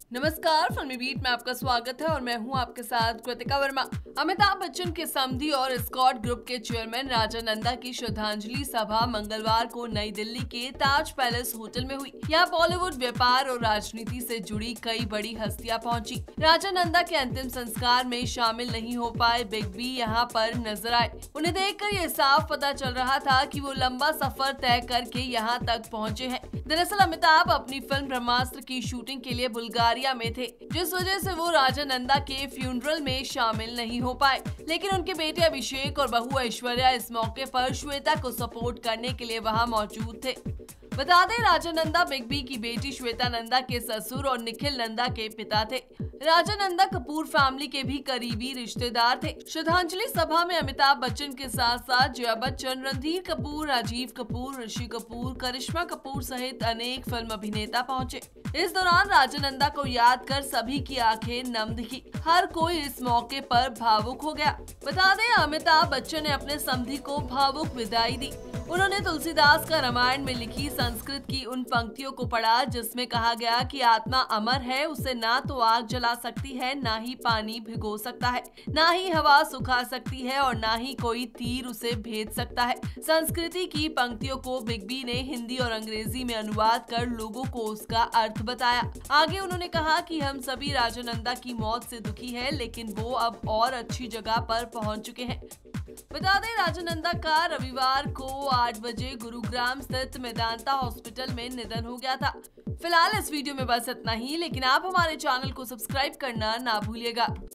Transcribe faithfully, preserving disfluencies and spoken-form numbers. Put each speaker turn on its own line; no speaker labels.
नमस्कार, फिल्मी बीट में आपका स्वागत है और मैं हूं आपके साथ कृतिका वर्मा। अमिताभ बच्चन के समधी और स्कॉट ग्रुप के चेयरमैन राजा नंदा की श्रद्धांजलि सभा मंगलवार को नई दिल्ली के ताज पैलेस होटल में हुई। यहां बॉलीवुड, व्यापार और राजनीति से जुड़ी कई बड़ी हस्तियां पहुंची। राजा नंदा के अंतिम संस्कार में शामिल नहीं हो पाए बिग बी यहां पर नजर आए। उन्हें देखकर ये साफ पता चल रहा था कि वो लंबा सफर तय करके यहाँ तक पहुँचे हैं। दरअसल अमिताभ अपनी फिल्म ब्रह्मास्त्र की शूटिंग के लिए बुल्गारिया में थे, जिस वजह से वो राजा नंदा के फ्यूनरल में शामिल नहीं हो पाए। लेकिन उनके बेटे अभिषेक और बहू ऐश्वर्या इस मौके पर श्वेता को सपोर्ट करने के लिए वहां मौजूद थे। बता दें, राजा नंदा बिग बी की बेटी श्वेता नंदा के ससुर और निखिल नंदा के पिता थे। राजा नंदा कपूर फैमिली के भी करीबी रिश्तेदार थे। श्रद्धांजलि सभा में अमिताभ बच्चन के साथ साथ जया बच्चन, रणधीर कपूर, राजीव कपूर, ऋषि कपूर, करिश्मा कपूर सहित अनेक फिल्म अभिनेता पहुंचे। इस दौरान राजा नंदा को याद कर सभी की आंखें नम दिखी। हर कोई इस मौके पर भावुक हो गया। बता दें, अमिताभ बच्चन ने अपने समधी को भावुक विदाई दी। उन्होंने तुलसीदास का रामायण में लिखी संस्कृत की उन पंक्तियों को पढ़ा जिसमें कहा गया कि आत्मा अमर है, उसे ना तो आग जला सकती है, ना ही पानी भिगो सकता है, ना ही हवा सुखा सकती है और ना ही कोई तीर उसे भेद सकता है। संस्कृति की पंक्तियों को बिग बी ने हिंदी और अंग्रेजी में अनुवाद कर लोगों को उसका अर्थ बताया। आगे उन्होंने कहा कि हम सभी राजा नंदा की मौत से दुखी है, लेकिन वो अब और अच्छी जगह पर पहुंच चुके हैं। बता दें, राजा नंदा का रविवार को आठ बजे गुरुग्राम स्थित मेदांता हॉस्पिटल में निधन हो गया था। फिलहाल इस वीडियो में बस इतना ही, लेकिन आप हमारे चैनल को सब्सक्राइब करना ना भूलिएगा।